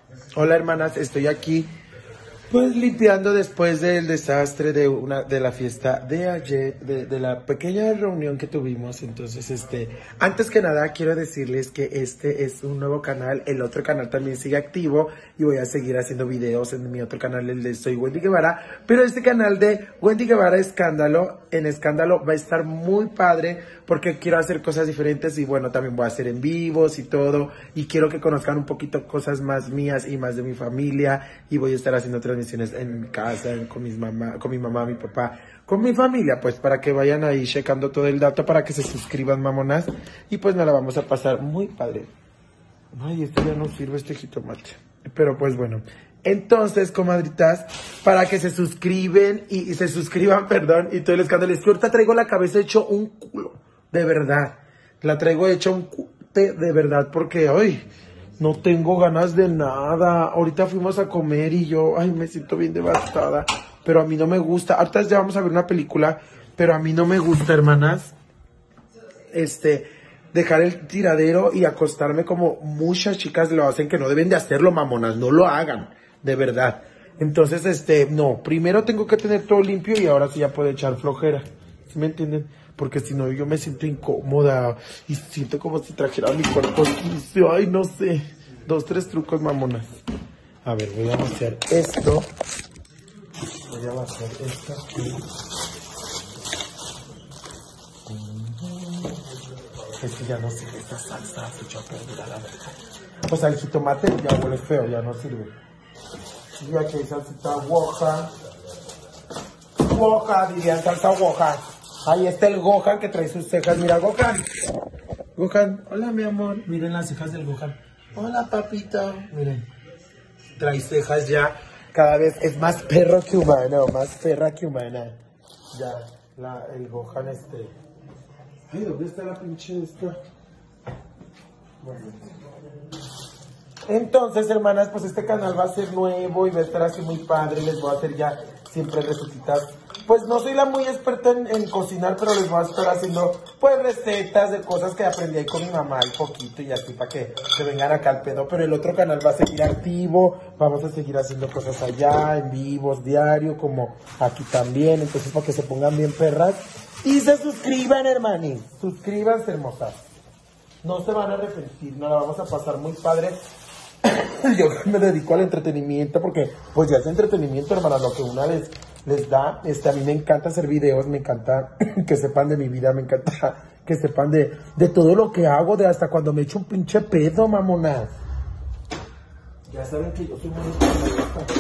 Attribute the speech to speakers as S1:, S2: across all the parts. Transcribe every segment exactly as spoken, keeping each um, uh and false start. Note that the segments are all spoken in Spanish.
S1: Hola hermanas, estoy aquí pues limpiando después del desastre de una de la fiesta de ayer, de, de la pequeña reunión que tuvimos. Entonces, este, antes que nada quiero decirles que este es un nuevo canal, el otro canal también sigue activo y voy a seguir haciendo videos en mi otro canal, el de Soy Wendy Guevara, pero este canal de Wendy Guevara Escándalo, en Escándalo va a estar muy padre porque quiero hacer cosas diferentes y bueno, también voy a hacer en vivos y todo, y quiero que conozcan un poquito cosas más mías y más de mi familia, y voy a estar haciendo transmisiones en mi casa, con mis mamá, con mi mamá, mi papá, con mi familia, pues para que vayan ahí checando todo el dato, para que se suscriban, mamonas, y pues nos la vamos a pasar muy padre. Ay, este ya no sirve, este jitomate, pero pues bueno. Entonces, comadritas, para que se suscriben y, y se suscriban, perdón, y todo el escándalo, es que ahorita traigo la cabeza hecho un culo, de verdad, la traigo hecho un culo, de verdad, porque, ay, no tengo ganas de nada. Ahorita fuimos a comer y yo, ay, me siento bien devastada, pero a mí no me gusta. Ahorita ya vamos a ver una película, pero a mí no me gusta, hermanas, este, dejar el tiradero y acostarme como muchas chicas lo hacen, que no deben de hacerlo, mamonas, no lo hagan, de verdad. Entonces, este, no, primero tengo que tener todo limpio y ahora sí ya puedo echar flojera, ¿sí me entienden? Porque si no, yo me siento incómoda y siento como si trajera mi cuerpo sucio. Ay, no sé. Dos, tres trucos, mamonas. A ver, voy a hacer esto. Voy a hacer esto aquí. Es que ya no sirve esta salsa. Se echó a perder a la verdad. O sea, el jitomate ya huele feo, ya no sirve. Y aquí hay salsita Woja. Woja, dirían salsa Woja. Ahí está el Gohan que trae sus cejas. Mira, Gohan. Gohan. Hola, mi amor. Miren las cejas del Gohan. Hola, papito. Miren. Trae cejas ya. Cada vez es más perro que humano. Más perra que humana. Ya. La, el Gohan este. Ay, ¿dónde está la pinche esta? Bueno. Entonces, hermanas, pues este canal va a ser nuevo y va a estar así muy padre. Les voy a hacer ya siempre recetitas. Pues no soy la muy experta en, en cocinar, pero les voy a estar haciendo pues recetas de cosas que aprendí ahí con mi mamá un poquito y así para que se vengan acá al pedo. Pero el otro canal va a seguir activo, vamos a seguir haciendo cosas allá, en vivos, diario, como aquí también. Entonces para que se pongan bien perras y se suscriban, hermanis. Suscríbanse, hermosas. No se van a arrepentir, nos la vamos a pasar muy padre. Yo me dedico al entretenimiento porque pues ya es entretenimiento, hermana, lo que una les, les da. Este, a mí me encanta hacer videos, me encanta que sepan de mi vida, me encanta que sepan de, de todo lo que hago, de hasta cuando me echo un pinche pedo, mamona. Ya saben que yo soy muy especialista.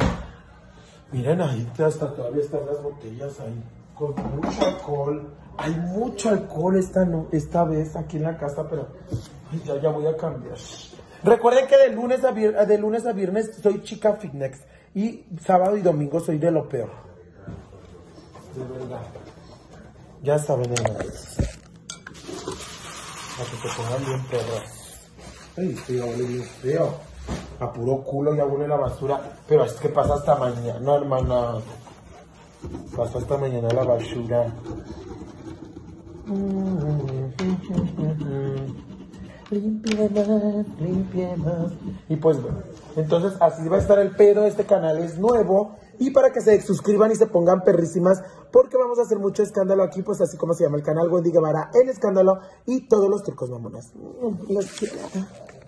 S1: Miren ahí, hasta todavía están las botellas ahí, con mucho alcohol. Hay mucho alcohol esta, no, esta vez aquí en la casa, pero ay, ya, ya voy a cambiar. Recuerden que de lunes, a viernes, de lunes a viernes soy chica fitness y sábado y domingo soy de lo peor. De verdad. Ya saben, hermanos. Para que se pongan bien perras. Ay, esto ya huele bien feo. A puro culo ya huele la basura. Pero es que pasa hasta mañana, hermana. Pasa hasta mañana la basura. Limpie más, limpie más. Y pues bueno, entonces así va a estar el pedo. Este canal es nuevo y para que se suscriban y se pongan perrísimas, porque vamos a hacer mucho escándalo aquí, pues así como se llama el canal, Wendy Guevara en Escándalo, y todos los trucos, mamonas. Los quiero.